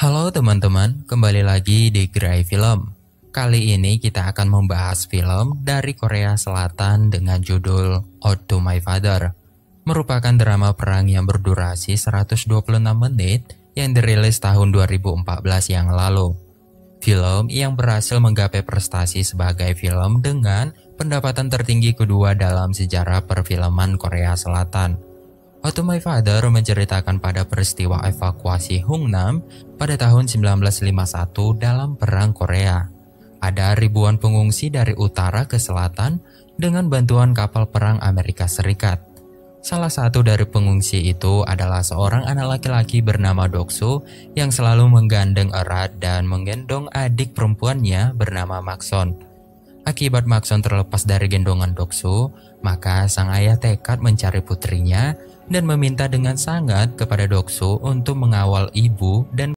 Halo teman-teman, kembali lagi di Gerai Film. Kali ini kita akan membahas film dari Korea Selatan dengan judul Ode to My Father. Merupakan drama perang yang berdurasi 126 menit yang dirilis tahun 2014 yang lalu. Film yang berhasil menggapai prestasi sebagai film dengan pendapatan tertinggi kedua dalam sejarah perfilman Korea Selatan. Ode to My Father menceritakan pada peristiwa evakuasi Hungnam pada tahun 1951 dalam Perang Korea. Ada ribuan pengungsi dari utara ke selatan dengan bantuan kapal perang Amerika Serikat. Salah satu dari pengungsi itu adalah seorang anak laki-laki bernama Doksu yang selalu menggandeng erat dan menggendong adik perempuannya bernama Makson. Akibat Makson terlepas dari gendongan Doksu, maka sang ayah tekad mencari putrinya dan meminta dengan sangat kepada Doksu untuk mengawal ibu dan